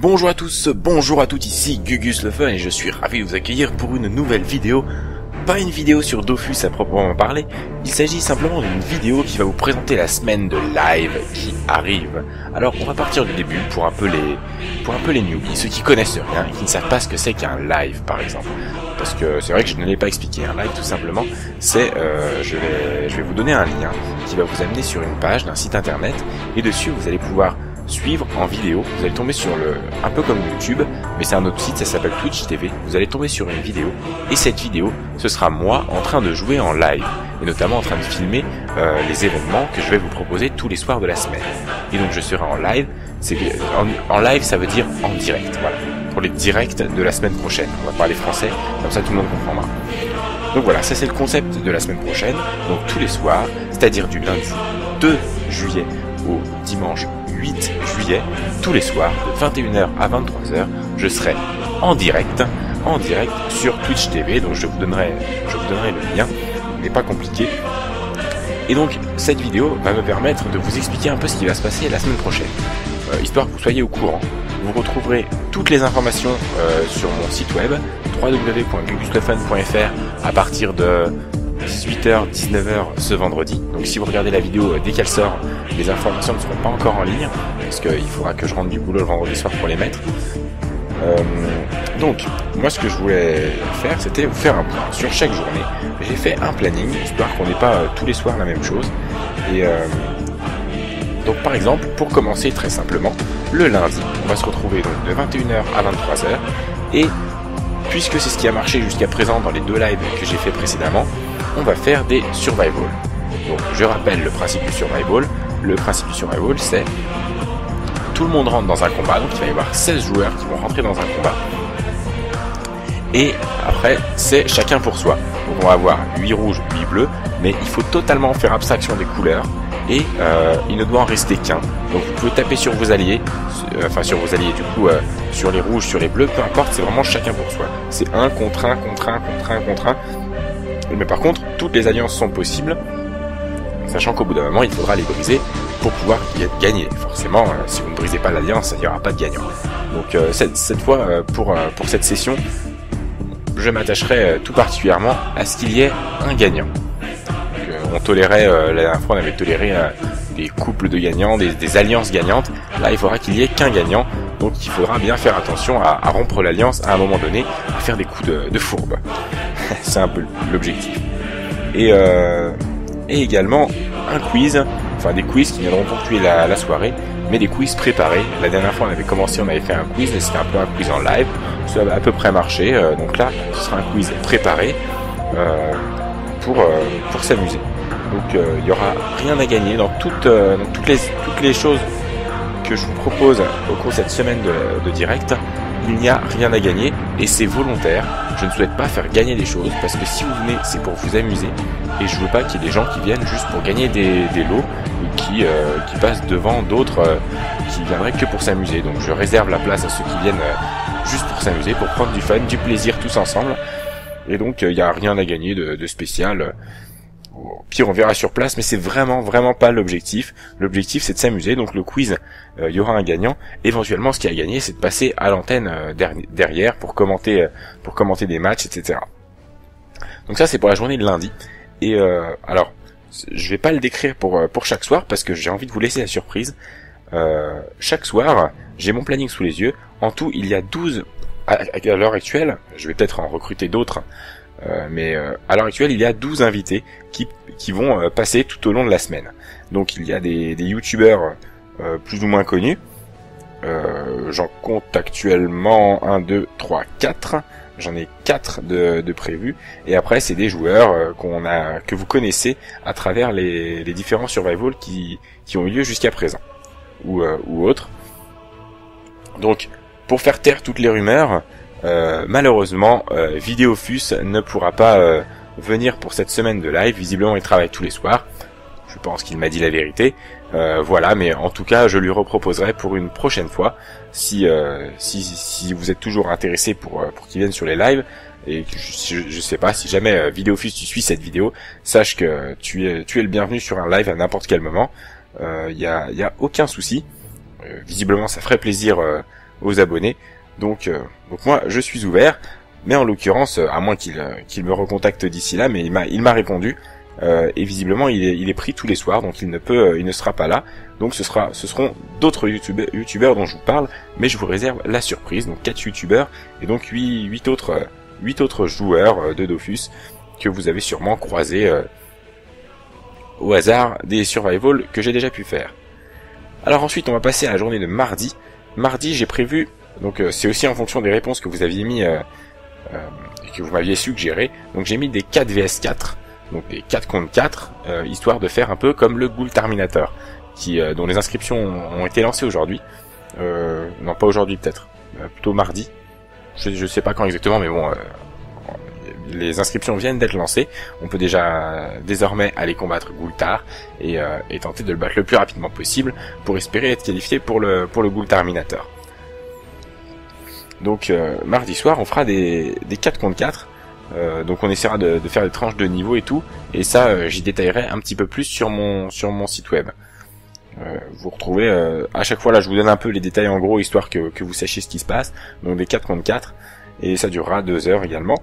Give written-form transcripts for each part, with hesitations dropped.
Bonjour à tous, bonjour à toutes, ici Gugus le Fun et je suis ravi de vous accueillir pour une nouvelle vidéo. Pas une vidéo sur Dofus à proprement parler, il s'agit simplement d'une vidéo qui va vous présenter la semaine de live qui arrive. Alors on va partir du début pour un peu les newbies, ceux qui connaissent rien et qui ne savent pas ce que c'est qu'un live par exemple. Parce que c'est vrai que je ne l'ai pas expliqué, un live tout simplement, c'est je vais vous donner un lien qui va vous amener sur une page d'un site internet et dessus vous allez pouvoir suivre en vidéo, vous allez tomber sur un peu comme YouTube, mais c'est un autre site, ça s'appelle Twitch TV, vous allez tomber sur une vidéo, et cette vidéo, ce sera moi en train de jouer en live, et notamment en train de filmer les événements que je vais vous proposer tous les soirs de la semaine. Et donc je serai en live, en live ça veut dire en direct, voilà, pour les directs de la semaine prochaine, on va parler français, comme ça tout le monde comprendra. Donc voilà, ça c'est le concept de la semaine prochaine, donc tous les soirs, c'est-à-dire du lundi 2 juillet au dimanche 8 juillet, tous les soirs, de 21h à 23h, je serai en direct sur Twitch TV, donc je vous donnerai le lien, il n'est pas compliqué. Et donc, cette vidéo va me permettre de vous expliquer un peu ce qui va se passer la semaine prochaine, histoire que vous soyez au courant. Vous retrouverez toutes les informations sur mon site web, www.guguslefun.fr, à partir de 18h, 19h ce vendredi. Donc si vous regardez la vidéo dès qu'elle sort, les informations ne seront pas encore en ligne, parce qu'il faudra que je rentre du boulot le vendredi soir pour les mettre. Donc, moi ce que je voulais faire, c'était vous faire un point sur chaque journée. J'ai fait un planning, histoire qu'on n'ait pas tous les soirs la même chose. Et donc par exemple, pour commencer très simplement, le lundi, on va se retrouver donc de 21h à 23h. Et puisque c'est ce qui a marché jusqu'à présent dans les deux lives que j'ai fait précédemment, on va faire des survival. Donc je rappelle le principe du survival. Le principe du survival, c'est tout le monde rentre dans un combat, donc il va y avoir 16 joueurs qui vont rentrer dans un combat. Et après, c'est chacun pour soi. Donc on va avoir 8 rouges, 8 bleus, mais il faut totalement faire abstraction des couleurs. Et il ne doit en rester qu'un. Donc vous pouvez taper sur vos alliés, sur les rouges, sur les bleus, peu importe, c'est vraiment chacun pour soi. C'est un contre un, contre un, contre un, contre un. Mais par contre, toutes les alliances sont possibles, sachant qu'au bout d'un moment, il faudra les briser pour pouvoir gagner. Forcément, si vous ne brisez pas l'alliance, il n'y aura pas de gagnant. Donc cette fois, pour cette session, je m'attacherai tout particulièrement à ce qu'il y ait un gagnant. On tolérait, la dernière fois on avait toléré des couples de gagnants, des alliances gagnantes. Là il faudra qu'il y ait qu'un gagnant, donc il faudra bien faire attention à rompre l'alliance à un moment donné, à faire des coups de fourbe. C'est un peu l'objectif. Et également un quiz, enfin des quiz qui viendront ponctuer la soirée, mais des quiz préparés. La dernière fois on avait commencé, on avait fait un quiz, c'était un peu un quiz en live, ça a à peu près marché, donc là ce sera un quiz préparé pour s'amuser. Donc il n'y aura rien à gagner dans toutes les choses que je vous propose au cours de cette semaine de direct. Il n'y a rien à gagner et c'est volontaire. Je ne souhaite pas faire gagner des choses parce que si vous venez, c'est pour vous amuser et je veux pas qu'il y ait des gens qui viennent juste pour gagner des lots ou qui passent devant d'autres qui viendraient que pour s'amuser. Donc je réserve la place à ceux qui viennent juste pour s'amuser, pour prendre du fun, du plaisir tous ensemble. Et donc il n'y a rien à gagner de spécial. Au pire on verra sur place, mais c'est vraiment pas l'objectif. L'objectif c'est de s'amuser, donc le quiz, il y aura un gagnant. Éventuellement ce qui a gagné c'est de passer à l'antenne derrière pour commenter des matchs, etc. Donc ça c'est pour la journée de lundi. Et alors je vais pas le décrire pour chaque soir parce que j'ai envie de vous laisser la surprise. Chaque soir j'ai mon planning sous les yeux. En tout il y a 12 à l'heure actuelle, je vais peut-être en recruter d'autres. Mais à l'heure actuelle, il y a 12 invités qui vont passer tout au long de la semaine. Donc il y a des youtubeurs plus ou moins connus. J'en compte actuellement 1, 2, 3, 4. J'en ai 4 de prévus. Et après, c'est des joueurs que vous connaissez à travers les différents survival qui ont eu lieu jusqu'à présent. Ou autres. Donc, pour faire taire toutes les rumeurs, malheureusement, Vidéofus ne pourra pas venir pour cette semaine de live. Visiblement, il travaille tous les soirs. Je pense qu'il m'a dit la vérité. Voilà, mais en tout cas, je lui reproposerai pour une prochaine fois. Si vous êtes toujours intéressé pour qu'il vienne sur les lives, et je sais pas, si jamais Vidéofus tu suis cette vidéo, sache que tu es le bienvenu sur un live à n'importe quel moment. Y a aucun souci. Visiblement, ça ferait plaisir aux abonnés. Donc moi je suis ouvert, mais en l'occurrence, à moins qu'il me recontacte d'ici là, mais il m'a répondu. Et visiblement il est pris tous les soirs, donc il ne sera pas là. Donc ce seront d'autres youtubeurs dont je vous parle, mais je vous réserve la surprise. Donc 4 youtubeurs et donc 8 autres joueurs de Dofus que vous avez sûrement croisés au hasard des survival que j'ai déjà pu faire. Alors ensuite on va passer à la journée de mardi. Mardi j'ai prévu, donc c'est aussi en fonction des réponses que vous aviez mis et que vous m'aviez suggéré. Donc j'ai mis des 4 vs 4. Donc des 4 contre 4, histoire de faire un peu comme le Ghoul Terminator, dont les inscriptions ont été lancées aujourd'hui. Non, pas aujourd'hui peut-être, plutôt mardi. Je sais pas quand exactement, mais bon, les inscriptions viennent d'être lancées. On peut déjà désormais aller combattre Ghoultar et tenter de le battre le plus rapidement possible pour espérer être qualifié pour le Ghoul Terminator. Donc mardi soir, on fera des 4 contre 4. Donc on essaiera de faire des tranches de niveau et tout, et ça j'y détaillerai un petit peu plus sur mon site web. Vous retrouvez à chaque fois là, je vous donne un peu les détails en gros, histoire que vous sachiez ce qui se passe. Donc des 4 contre 4, et ça durera 2 heures également.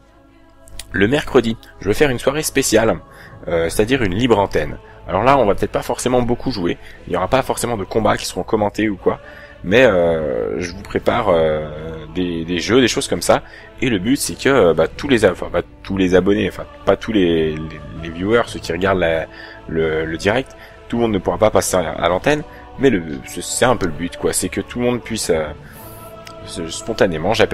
Le mercredi, je vais faire une soirée spéciale, c'est-à-dire une libre antenne. Alors là on va peut-être pas forcément beaucoup jouer, il y aura pas forcément de combats qui seront commentés ou quoi, mais je vous prépare des jeux, des choses comme ça, et le but c'est que tous les abonnés, enfin pas tous les viewers, ceux qui regardent le direct, tout le monde ne pourra pas passer à l'antenne, mais c'est un peu le but quoi, c'est que tout le monde puisse spontanément, je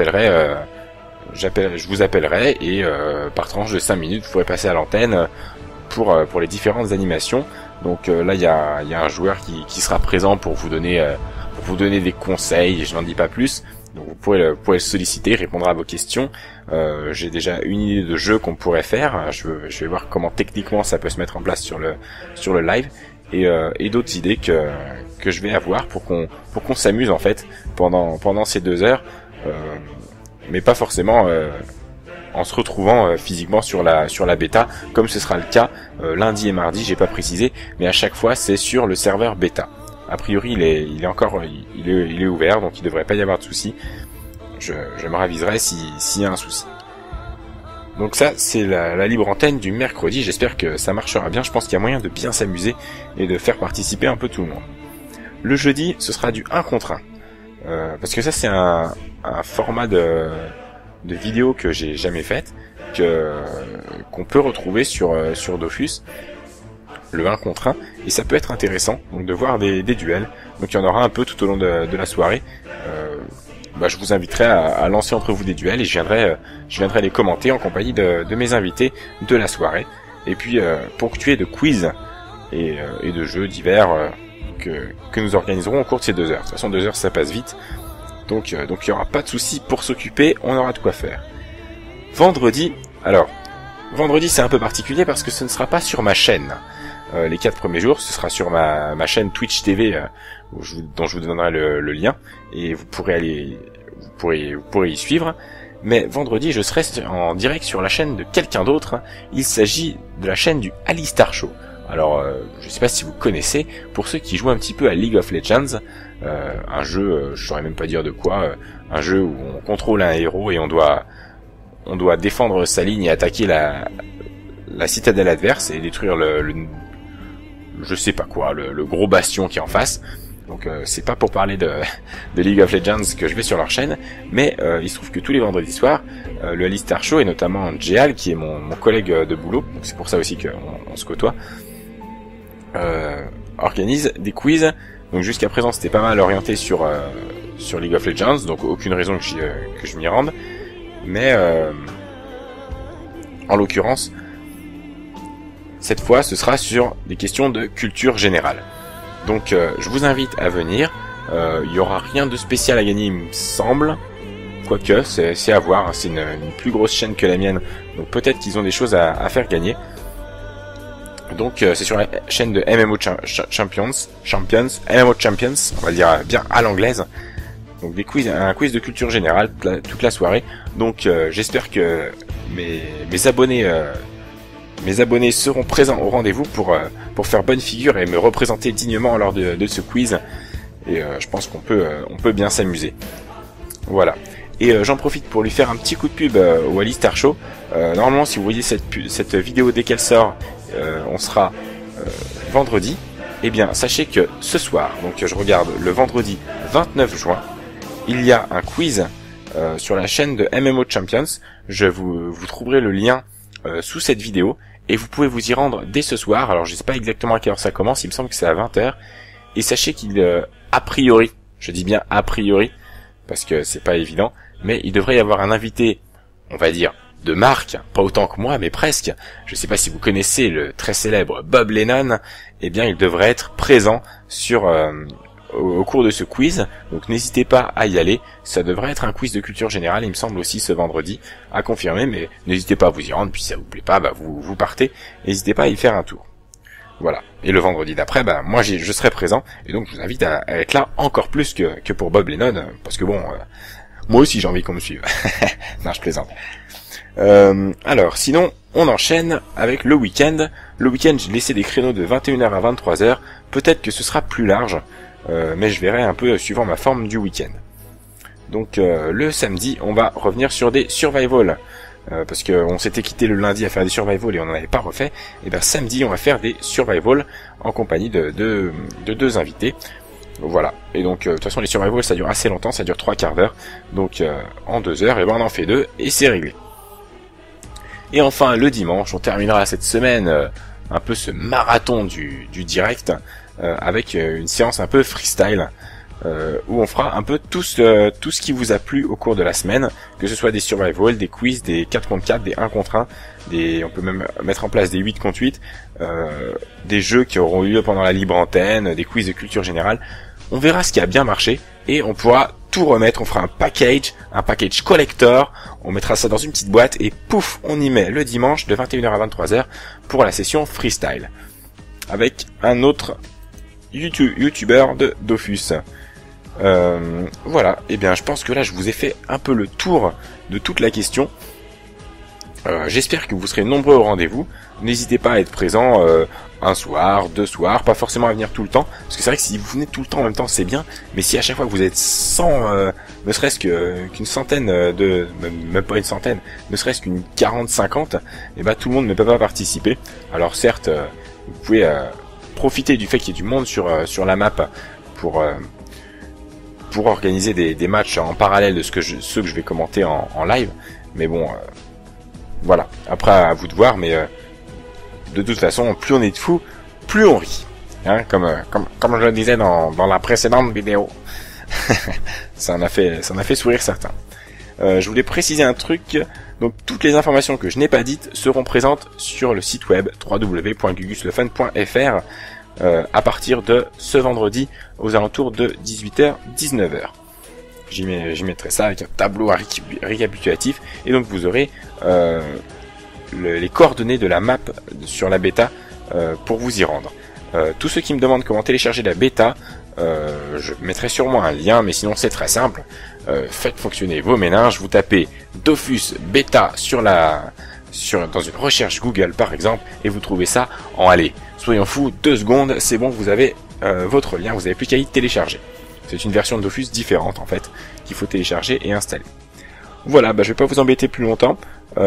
vous appellerai et par tranche de 5 minutes vous pourrez passer à l'antenne pour les différentes animations. Donc là il y a un joueur qui sera présent pour vous donner des conseils, et je n'en dis pas plus. Donc vous pourrez le solliciter, il répondra à vos questions. J'ai déjà une idée de jeu qu'on pourrait faire. Je vais voir comment techniquement ça peut se mettre en place sur le live, et d'autres idées que je vais avoir pour qu'on s'amuse en fait pendant ces 2 heures, mais pas forcément en se retrouvant physiquement sur la bêta, comme ce sera le cas lundi et mardi, j'ai pas précisé, mais à chaque fois c'est sur le serveur bêta. A priori, il est ouvert, donc il devrait pas y avoir de souci. Je me raviserai s'il y a un souci. Donc ça, c'est la libre antenne du mercredi. J'espère que ça marchera bien. Je pense qu'il y a moyen de bien s'amuser et de faire participer un peu tout le monde. Le jeudi, ce sera du 1 contre 1. Parce que ça, c'est un format de vidéo que j'ai jamais fait, qu'on peut retrouver sur Dofus. Le 1 contre 1, et ça peut être intéressant donc de voir des duels. Donc il y en aura un peu tout au long de la soirée. Je vous inviterai à lancer entre vous des duels, et je viendrai les commenter en compagnie de mes invités de la soirée, et puis ponctuer de quiz et de jeux divers que nous organiserons au cours de ces 2 heures. De toute façon 2 heures ça passe vite, donc il y aura pas de souci pour s'occuper, on aura de quoi faire. Vendredi c'est un peu particulier parce que ce ne sera pas sur ma chaîne. Les 4 premiers jours, ce sera sur ma chaîne Twitch TV, dont je vous donnerai le lien, et vous pourrez y suivre. Mais vendredi, je serai en direct sur la chaîne de quelqu'un d'autre. Il s'agit de la chaîne du Alistar Show. Alors, je sais pas si vous connaissez, pour ceux qui jouent un petit peu à League of Legends, un jeu, je saurais même pas dire de quoi, un jeu où on contrôle un héros et on doit défendre sa ligne et attaquer la citadelle adverse et détruire je sais pas quoi, le gros bastion qui est en face. Donc c'est pas pour parler de League of Legends que je vais sur leur chaîne, mais il se trouve que tous les vendredis soirs, le Alistar Show, et notamment Jéal, qui est mon collègue de boulot, donc c'est pour ça aussi qu'on se côtoie, organise des quiz. Donc jusqu'à présent c'était pas mal orienté sur League of Legends, donc aucune raison que je m'y rende, mais en l'occurrence cette fois ce sera sur des questions de culture générale. Donc je vous invite à venir. Il y aura rien de spécial à gagner, il me semble, quoique c'est à voir, hein. C'est une plus grosse chaîne que la mienne, donc peut-être qu'ils ont des choses à faire gagner. Donc c'est sur la chaîne de MMO Champions, MMO Champions, on va dire bien à l'anglaise. Donc un quiz de culture générale toute la soirée. Donc j'espère que mes abonnés seront présents au rendez-vous pour faire bonne figure et me représenter dignement lors de ce quiz. et je pense qu'on peut bien s'amuser. Voilà. Et j'en profite pour lui faire un petit coup de pub au Alistar Show. Normalement, si vous voyez cette vidéo dès qu'elle sort, on sera vendredi. Eh bien, sachez que ce soir, donc je regarde le vendredi 29 juin, il y a un quiz sur la chaîne de MMO Champions. Vous trouverez le lien sous cette vidéo et vous pouvez vous y rendre dès ce soir. Alors, je sais pas exactement à quelle heure ça commence, il me semble que c'est à 20h. Et sachez qu'il, a priori, je dis bien a priori, parce que c'est pas évident, mais il devrait y avoir un invité, on va dire, de marque, pas autant que moi, mais presque. Je sais pas si vous connaissez le très célèbre Bob Lennon, eh bien il devrait être présent au cours de ce quiz, donc n'hésitez pas à y aller. Ça devrait être un quiz de culture générale, il me semble aussi ce vendredi, à confirmer, mais n'hésitez pas à vous y rendre, puis si ça vous plaît pas, vous partez, n'hésitez pas à y faire un tour. Voilà. Et le vendredi d'après, moi je serai présent, et donc je vous invite à être là encore plus que pour Bob Lennon, parce que bon, moi aussi j'ai envie qu'on me suive. Non, je plaisante. Alors, sinon, on enchaîne avec le week-end. Le week-end, j'ai laissé des créneaux de 21h à 23h. Peut-être que ce sera plus large, mais je verrai un peu suivant ma forme du week-end. Donc, le samedi, on va revenir sur des survival. Parce que on s'était quitté le lundi à faire des survival et on n'en avait pas refait. Et ben samedi, on va faire des survival en compagnie de deux invités. Voilà. Et donc, de toute façon, les survival, ça dure assez longtemps, ça dure 3/4 d'heure. Donc, en 2 heures, et ben on en fait 2 et c'est réglé. Et enfin, le dimanche, on terminera cette semaine un peu ce marathon du direct avec une séance un peu freestyle où on fera un peu tout ce qui vous a plu au cours de la semaine, que ce soit des survival, des quiz, des 4 contre 4, des 1 contre 1, on peut même mettre en place des 8 contre 8, des jeux qui auront eu lieu pendant la libre antenne, des quiz de culture générale. On verra ce qui a bien marché et on pourra tout remettre. On fera un package collector, on mettra ça dans une petite boîte et pouf, on y met le dimanche de 21h à 23h pour la session freestyle avec un autre youtubeur de Dofus. Voilà, et bien je pense que là je vous ai fait un peu le tour de toute la question. J'espère que vous serez nombreux au rendez-vous. N'hésitez pas à être présent un soir, 2 soirs, pas forcément à venir tout le temps, parce que c'est vrai que si vous venez tout le temps en même temps c'est bien, mais si à chaque fois que vous êtes 100, ne serait-ce qu'une centaine même pas une centaine, ne serait-ce qu'une 40-50, et ben tout le monde ne peut pas participer. Alors certes, vous pouvez profiter du fait qu'il y ait du monde sur la map pour organiser des matchs en parallèle de ceux que je vais commenter en live, mais bon, voilà, après à vous de voir, mais de toute façon, plus on est de fous, plus on rit, hein, comme je le disais dans la précédente vidéo. ça en a fait sourire certains. Je voulais préciser un truc, donc toutes les informations que je n'ai pas dites seront présentes sur le site web www.guguslefun.fr à partir de ce vendredi aux alentours de 18h-19h. J'y mettrai ça avec un tableau récapitulatif et donc vous aurez les coordonnées de la map sur la bêta pour vous y rendre. Tous ceux qui me demandent comment télécharger la bêta, je mettrai sûrement un lien, mais sinon c'est très simple. Faites fonctionner vos méninges, vous tapez Dofus bêta dans une recherche Google par exemple, et vous trouvez ça en soyons fous, 2 secondes, c'est bon, vous avez votre lien, vous n'avez plus qu'à y télécharger. C'est une version de Dofus différente en fait, qu'il faut télécharger et installer. Voilà, je vais pas vous embêter plus longtemps.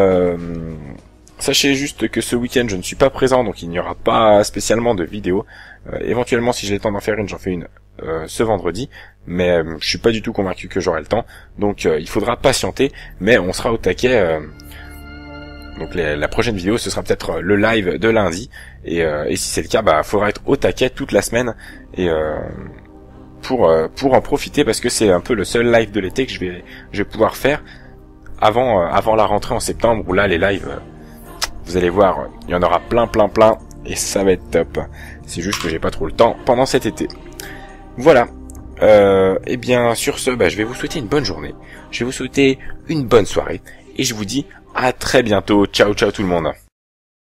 Sachez juste que ce week-end je ne suis pas présent, donc il n'y aura pas spécialement de vidéo. Éventuellement, si j'ai le temps d'en faire une, j'en fais une ce vendredi, mais je suis pas du tout convaincu que j'aurai le temps, donc il faudra patienter, mais on sera au taquet. Donc la prochaine vidéo, ce sera peut-être le live de lundi, et si c'est le cas, faudra être au taquet toute la semaine, et pour en profiter, parce que c'est un peu le seul live de l'été que je vais pouvoir faire avant la rentrée en septembre, où là les lives, vous allez voir, il y en aura plein, et ça va être top. C'est juste que j'ai pas trop le temps pendant cet été. Voilà. Et bien sur ce, je vais vous souhaiter une bonne journée. Je vais vous souhaiter une bonne soirée, et je vous dis à très bientôt. Ciao tout le monde.